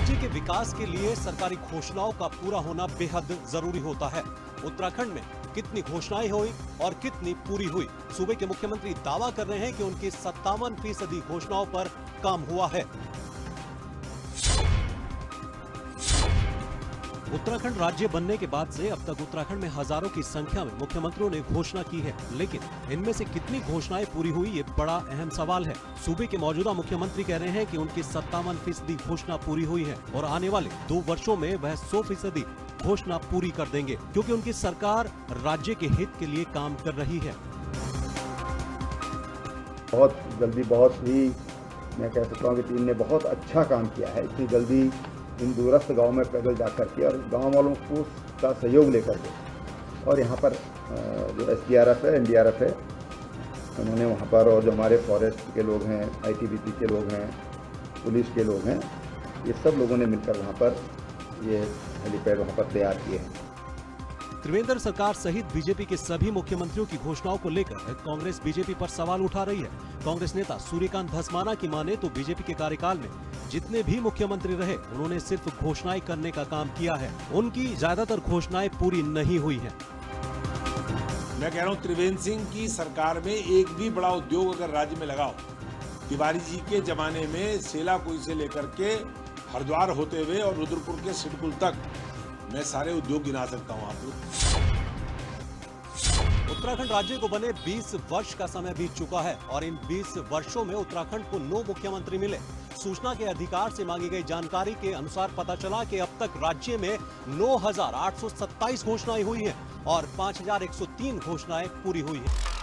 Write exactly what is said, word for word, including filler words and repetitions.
राज्य के विकास के लिए सरकारी घोषणाओं का पूरा होना बेहद जरूरी होता है। उत्तराखंड में कितनी घोषणाएं हुई और कितनी पूरी हुई, सूबे के मुख्यमंत्री दावा कर रहे हैं कि उनकी सत्तावन फीसदी घोषणाओं पर काम हुआ है। उत्तराखंड राज्य बनने के बाद से अब तक उत्तराखंड में हजारों की संख्या में मुख्यमंत्रियों ने घोषणा की है, लेकिन इनमें से कितनी घोषणाएं पूरी हुई ये बड़ा अहम सवाल है। सूबे के मौजूदा मुख्यमंत्री कह रहे हैं कि उनकी सत्तावन फीसदी घोषणा पूरी हुई है और आने वाले दो वर्षों में वह सौ फीसदी घोषणा पूरी कर देंगे, क्योंकि उनकी सरकार राज्य के हित के लिए काम कर रही है। बहुत जल्दी बहुत ही मैं कह सकता हूँ कि टीम ने बहुत अच्छा काम किया है। इतनी जल्दी इन दूरस्थ गांव में पैदल जा करके और गांव वालों को का सहयोग लेकर के, और यहाँ पर जो एस डी आर एफ है, एन डी आर एफ है, उन्होंने वहाँ पर, और जो हमारे फॉरेस्ट के लोग हैं, आई टी बी पी के लोग हैं, पुलिस के लोग हैं, ये सब लोगों ने मिलकर वहाँ पर ये हेलीपैड वहाँ पर तैयार किए हैं। त्रिवेंद्र सरकार सहित बीजेपी के सभी मुख्यमंत्रियों की घोषणाओं को लेकर कांग्रेस बीजेपी पर सवाल उठा रही है। कांग्रेस नेता सूर्यकांत धस्माना की माने तो बीजेपी के कार्यकाल में जितने भी मुख्यमंत्री रहे उन्होंने सिर्फ घोषणाएं करने का काम किया है, उनकी ज्यादातर घोषणाएं पूरी नहीं हुई हैं। मैं कह रहा हूँ त्रिवेंद्र सिंह की सरकार में एक भी बड़ा उद्योग अगर राज्य में लगाओ, तिवारी जी के जमाने में सेलाकुई से लेकर के हरिद्वार होते हुए और रुद्रपुर के सिडकुल तक मैं सारे उद्योग गिना सकता हूँ आपको। उत्तराखंड राज्य को बने बीस वर्ष का समय बीत चुका है और इन बीस वर्षों में उत्तराखंड को नौ मुख्यमंत्री मिले। सूचना के अधिकार से मांगी गई जानकारी के अनुसार पता चला कि अब तक राज्य में नौ हजार आठ सौ सत्ताईस घोषणाएं हुई हैं और पाँच हजार एक सौ तीन घोषणाएं पूरी हुई हैं।